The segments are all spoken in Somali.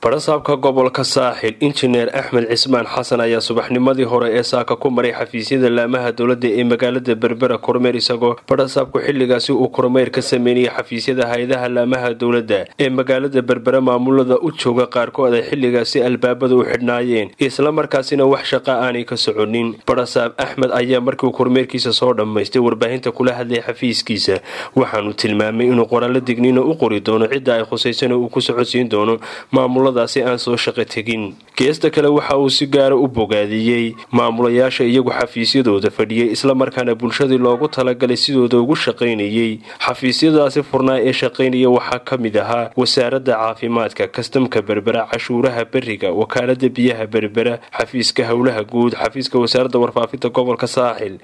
barasaabka gobolka saaxil injineer Axmed Cismaan Xasan ayaa subaxnimadii hore ee saaka ku maray xafiisyada laamaha dawladda ee magaalada Berbera kormeer isagoo barasaabku xilligaasi uu kormeer ka sameeyay xafiisyada hay'adaha laamaha dawladda ee magaalada Berbera maamulada u jooga qaarkood ay xilligaasi albaabada u xidhnaayeen isla markaasina wax shaqo aanay ka soconin. Barasaab Axmed ayaa markii uu kormeerkiisa soo dhameystay warbaahinta kula hadlay xafiiskiisa waxaanu tilmaamay inuu qoraal digniino u qori doono cidda ay khusaysan uu ku socodsiin doono maamuladaasi aan soo shaqo tagin. Geesta kale waxa uu si gaar ah u bogaadiyay maamulayaasha iyagu xafiisyadooda fadhiyay isla markaana bulshada loogu talagalay sidooda ugu shaqeynayay. Xafiisyadaasi furnaa ee shaqeynaya waxa kamid ahaa wasaaradda caafimaadka, kastamka Berbera, cashuuraha bariga, wakaalada biyaha Berbera, xafiiska hawlaha guud, xafiiska wasaaradda warfaafinta gobolka saaxil.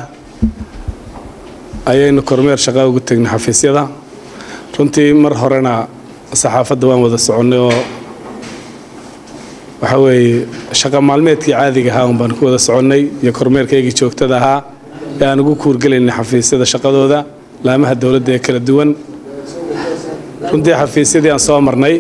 ayaynu kormeer shaqo ugu tagnay xafiisyada. runtii mar horena saxaafadda waan wada soconay oo waxa weeye shaqo maalmeedkii caadiga ahaa baan ku wada soconay iyo kormeerkaygii joogtada ahaa ee aan ugu kuurgalaynay xafiisyada shaqadooda laamaha dawladda ee kala duwan. runtii xafiisyadii aan soo marnay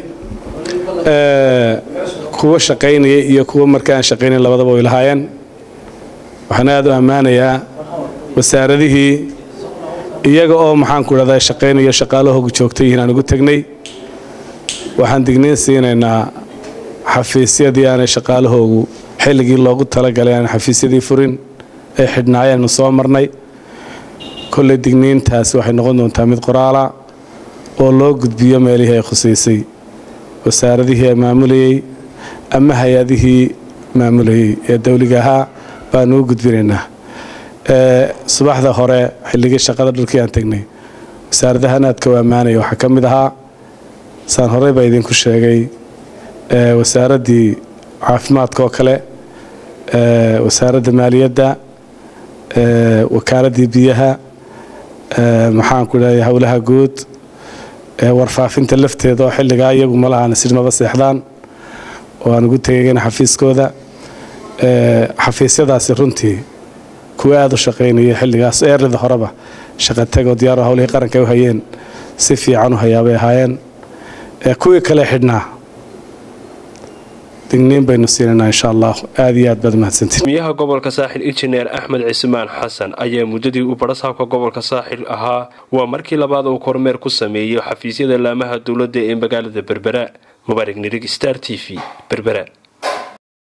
kuwa shaqaynaya iyo kuwa markaan shaqaynayn labadaba way lahaayeen. waxaan aad u ammaanayaa wasaaradihii iyaga oo maxaan ku radaa shaqaynayo shaqaalahoogu joogtay inaan ugu tagnay. waxaan digniin siinaynaa xafiisyadii aanay shaqaalahoogu xilligii loogu talagalay aan xafiisyadii furin ee xidhnaayeen soo marnay. kolley digniintaas waxay noqon doontaa mid qoraala oo loo gudbiyo meelihii ay khusaysay wasaaradihii ay maamulayay ama hay-adihii maamulayay ee dawliga ahaa baanu u gudbinaynaa. subaxda hore xilligii shaqada dhulkii aan tagnay wasaaradahan aadka u ammaanaya waxaa ka mid ahaa saan horey baa idinku sheegay wasaaraddii caafimaadka oo kale, wasaaradda maaliyadda, wakaaladii biyaha, maxaan ku leeyahay hawlaha guud, warfaafinta lafteeda oo xilligaa iyagu malahan sidmaba seexdaan oo aan ugu tegayna xafiiskooda. xafiisyadaasi runtii kuwa aad u shaqaynaya xilligaas eerlida horeba shaqo tagoo diyaar hawlihii qaranka u hayeen si fiican u hayaabay ahaayeen. kuwii kale xidhnaa digniin baynu siinayna insha Allah. aad iyo aad baad mahadsantiin. miyaha gobolka saaxil injineer Axmed Cismaan Xasan ayaa muddadii uu barasaabka gobolka saaxil ahaa waa markii labaad uu kormeer ku sameeyay xafiisyada laamaha dawladda ee magaalada Berbera. Mubaarak Nirig, Star TV, Berbera.